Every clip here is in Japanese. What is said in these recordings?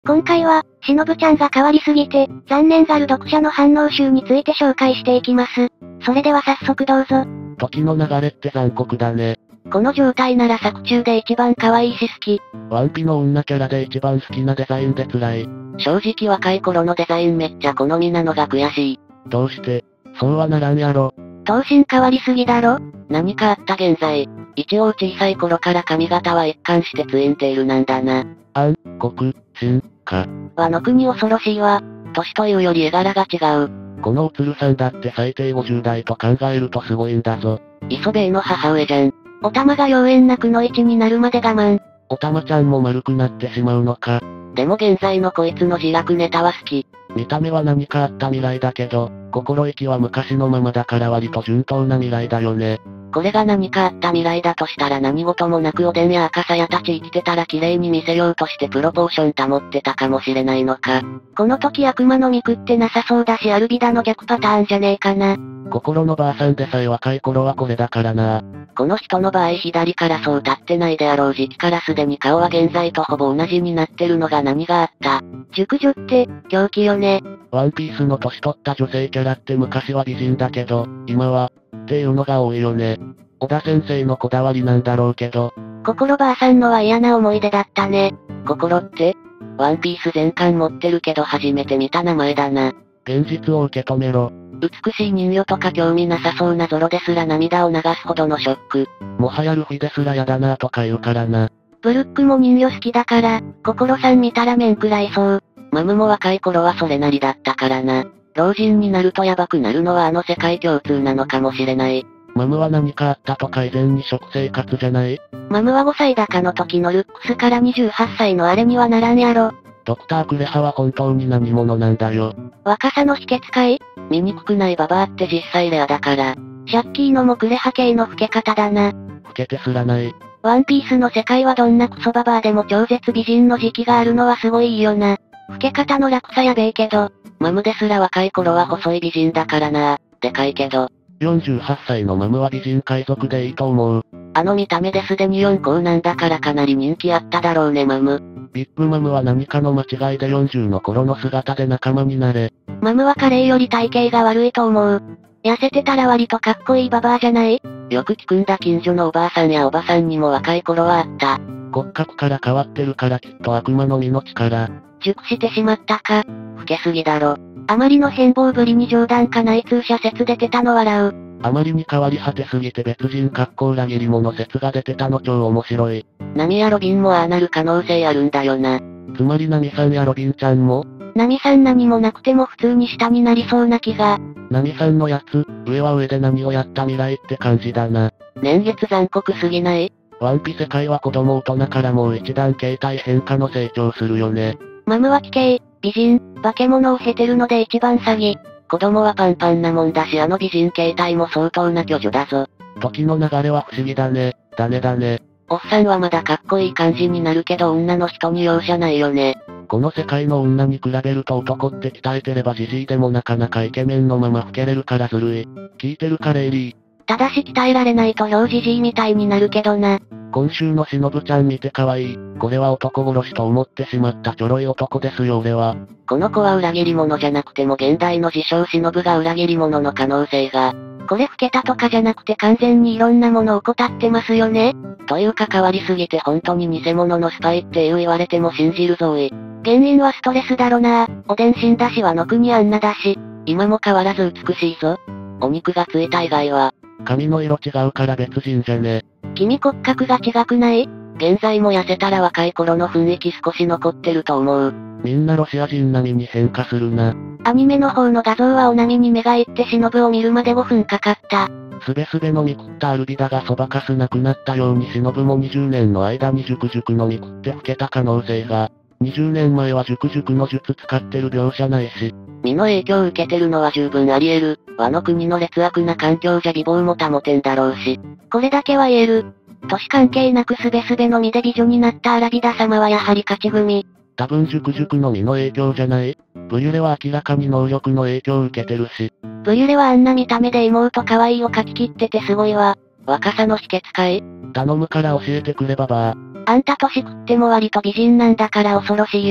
今回は、しのぶちゃんが変わりすぎて、残念がる読者の反応集について紹介していきます。それでは早速どうぞ。 時の流れって残酷だね。 この状態なら作中で一番可愛いし好き。 ワンピの女キャラで一番好きなデザインで辛い。 正直若い頃のデザインめっちゃ好みなのが悔しい。 どうして？そうはならんやろ。 頭身変わりすぎだろ？ 何かあった現在。一応小さい頃から髪型は一貫してツインテールなんだな。 暗黒進化。 和の国恐ろしいわ。年というより絵柄が違う。 このおつるさんだって最低50代と考えるとすごいんだぞ。 磯部絵の母上じゃん。 お玉が妖艶なくの位置になるまで我慢。 お玉ちゃんも丸くなってしまうのか。 でも現在のこいつの自虐ネタは好き。 見た目は何かあった未来だけど、心意気は昔のままだから割と順当な未来だよね。 これが何かあった未来だとしたら何事もなくおでんや赤さやたち生きてたら綺麗に見せようとしてプロポーション保ってたかもしれないのか。 この時悪魔の実食ってなさそうだしアルビダの逆パターンじゃねえかな。 心のばあさんでさえ若い頃はこれだからな。 この人の場合左からそう立ってないであろう時期からすでに顔は現在とほぼ同じになってるのが何があった。 熟女って、狂気よね。 ワンピースの年取った女性キャラって昔は美人だけど、今は、っていうのが多いよね。小田先生のこだわりなんだろうけど。 心ばあさんのは嫌な思い出だったね。 心って？ワンピース全巻持ってるけど初めて見た名前だな。 現実を受け止めろ。 美しい人魚とか興味なさそうなゾロですら涙を流すほどのショック。 もはやルフィですらやだなとか言うからな。 ブルックも人魚好きだから、心さん見たら面食らいそう。 マムも若い頃はそれなりだったからな。老人になるとヤバくなるのはあの世界共通なのかもしれない。 マムは何かあったとか以前に食生活じゃない？ マムは5歳だかの時のルックスから28歳のあれにはならんやろ。 ドクタークレハは本当に何者なんだよ。 若さの秘訣かい？ 醜くないババアって実際レアだから。 シャッキーのもクレハ系の老け方だな。 老けてすらない。 ワンピースの世界はどんなクソババアでも超絶美人の時期があるのはすごいいいよな。老け方の楽さやべえけど、 マムですら若い頃は細い美人だからな。でかいけど。 48歳のマムは美人海賊でいいと思う。 あの見た目ですでに4校なんだからかなり人気あっただろうねマム。 ビッグマムは何かの間違いで40の頃の姿で仲間になれ。 マムはカレーより体型が悪いと思う。痩せてたら割とかっこいいババアじゃない？ よく聞くんだ近所のおばあさんやおばさんにも若い頃はあった。 骨格から変わってるからきっと悪魔の実の力。 熟してしまったか。 老けすぎだろ。 あまりの変貌ぶりに冗談か内通者説出てたの笑う。 あまりに変わり果てすぎて別人格好裏切り者説が出てたの超面白い。 ナミやロビンもああなる可能性あるんだよな。 つまりナミさんやロビンちゃんも？ ナミさん何もなくても普通に下になりそうな気が。 ナミさんのやつ、上は上で何をやった未来って感じだな。 年月残酷すぎない？ ワンピ世界は子供大人からもう一段形態変化の成長するよね。 マムは奇形、美人、化け物を経てるので一番詐欺。 子供はパンパンなもんだしあの美人形態も相当な巨女だぞ。 時の流れは不思議だね。だね。 おっさんはまだかっこいい感じになるけど女の人に容赦ないよね。 この世界の女に比べると男って鍛えてればジジイでもなかなかイケメンのまま老けれるからずるい。聞いてるかレイリー。 ただし鍛えられないと表ジジイみたいになるけどな。 今週のしのぶちゃん見て可愛い。これは男殺しと思ってしまったちょろい男ですよ俺は。 この子は裏切り者じゃなくても現代の自称しのぶが裏切り者の可能性が。 これ老けたとかじゃなくて完全にいろんなものを怠ってますよね。 というか変わりすぎて本当に偽物のスパイって言われても信じるぞおい。 原因はストレスだろな。おでん死んだし和の国あんなだし。 今も変わらず美しいぞ。お肉がついた以外は。 髪の色違うから別人じゃね。 君骨格が違くない？ 現在も痩せたら若い頃の雰囲気少し残ってると思う。 みんなロシア人並みに変化するな。 アニメの方の画像はお波に目がいって忍を見るまで5分かかった。 すべすべ飲み食ったアルビダがそばかすなくなったように忍も20年の間に熟々飲み食って老けた可能性が。20年前は熟々の術使ってる描写ないし。 身の影響を受けてるのは十分あり得る。和の国の劣悪な環境じゃ美貌も保てんだろうし。 これだけは言える。年関係なくすべすべの身で美女になったアラビダ様はやはり勝ち組。 多分熟々の身の影響じゃない？ブリュレは明らかに能力の影響を受けてるし。 ブリュレはあんな見た目で妹可愛いを描き切っててすごいわ。 若さの秘訣かい？ 頼むから教えてくれババア。 あんた年食っても割と美人なんだから恐ろしいよ。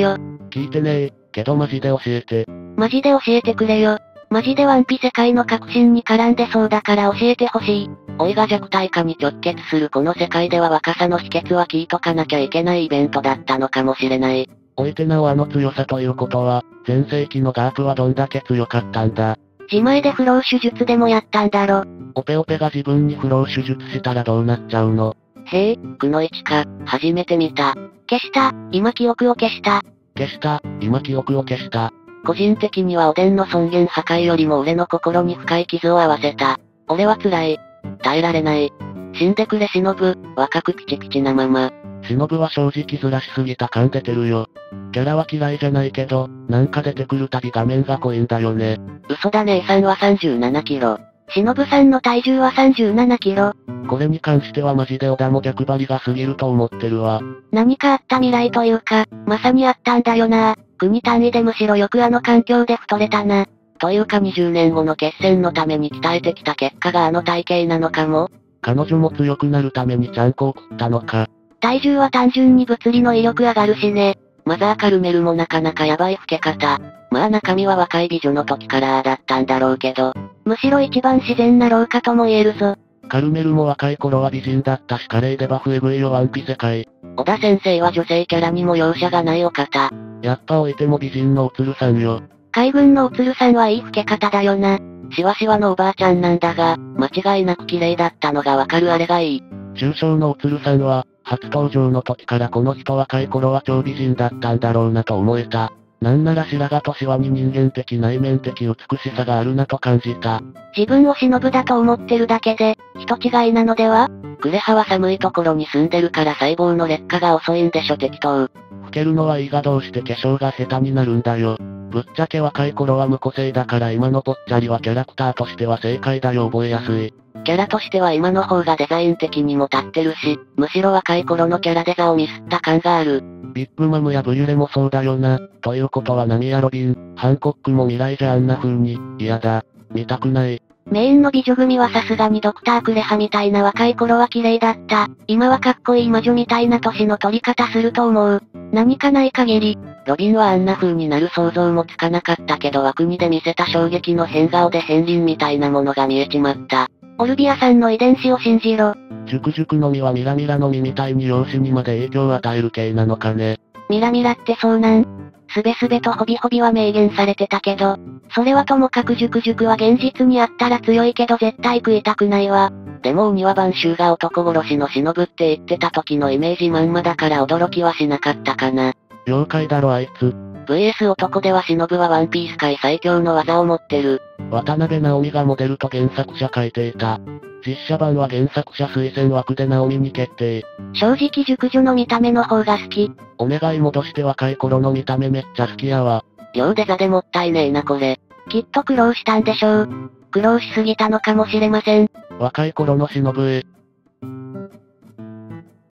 聞いてねえ、けどマジで教えて。 マジで教えてくれよ。マジでワンピ世界の革新に絡んでそうだから教えてほしい。 老いが弱体化に直結するこの世界では若さの秘訣は聞いとかなきゃいけないイベントだったのかもしれない。 おいてなおあの強さということは、前世紀のガープはどんだけ強かったんだ。 自前で不老手術でもやったんだろ。 オペオペが自分に不老手術したらどうなっちゃうの？ へえ、くのいちか、初めて見た。 消した、今記憶を消した。 消した、今記憶を消した。 個人的にはおでんの尊厳破壊よりも俺の心に深い傷を負わせた。俺は辛い。耐えられない。死んでくれ忍、若くピチピチなまま。 忍は正直ずらしすぎた感出てるよ。キャラは嫌いじゃないけど、なんか出てくるたび画面が濃いんだよね。 嘘だ姉さんは37キロ。 忍さんの体重は37キロ。 これに関してはマジで小田も逆張りが過ぎると思ってるわ。 何かあった未来というか、まさにあったんだよな。国単位でむしろよくあの環境で太れたな。 というか20年後の決戦のために鍛えてきた結果があの体型なのかも。 彼女も強くなるためにちゃんこを食ったのか。 体重は単純に物理の威力上がるしね。 マザーカルメルもなかなかヤバい老け方。まあ中身は若い美女の時からだったんだろうけど。 むしろ一番自然な老化とも言えるぞ。 カルメルも若い頃は美人だったし華麗でバフエグいよワンピ世界。 小田先生は女性キャラにも容赦がないお方。 やっぱ置いても美人のおつるさんよ。 海軍のおつるさんはいい老け方だよな。 しわしわのおばあちゃんなんだが、間違いなく綺麗だったのがわかるあれがいい。 中小のおつるさんは、初登場の時からこの人若い頃は超美人だったんだろうなと思えた。なんなら白髪とシワに人間的内面的美しさがあるなと感じた。 自分を忍だと思ってるだけで、人違いなのでは？ クレハは寒いところに住んでるから細胞の劣化が遅いんでしょ適当。 老けるのはいいがどうして化粧が下手になるんだよ。ぶっちゃけ若い頃は無個性だから今のぽっちゃりはキャラクターとしては正解だよ覚えやすい。 キャラとしては今の方がデザイン的にも立ってるし、むしろ若い頃のキャラデザをミスった感がある。 ビッグマムやブリュレもそうだよな。ということはナミやロビン、ハンコックも未来じゃあんな風に、嫌だ。見たくない。 メインの美女組はさすがにドクタークレハみたいな若い頃は綺麗だった。今はかっこいい魔女みたいな年の取り方すると思う。何かない限り。 ロビンはあんな風になる想像もつかなかったけど枠にで見せた衝撃の変顔で片鱗みたいなものが見えちまった。 オルビアさんの遺伝子を信じろ。 熟熟の実はミラミラの実みたいに容姿にまで影響を与える系なのかね。 ミラミラってそうなん？すべすべとホビホビは明言されてたけど、それはともかく熟熟は現実にあったら強いけど絶対食いたくないわ。 でも鬼は晩秋が男殺しの忍って言ってた時のイメージまんまだから驚きはしなかったかな。 妖怪だろあいつ。 VS 男では忍はワンピース界最強の技を持ってる。 渡辺直美がモデルと原作者書いていた。実写版は原作者推薦枠で直美に決定。 正直熟女の見た目の方が好き。 お願い戻して若い頃の見た目めっちゃ好きやわ。 両デザでもったいねえなこれ。 きっと苦労したんでしょう。苦労しすぎたのかもしれません。 若い頃の忍へ、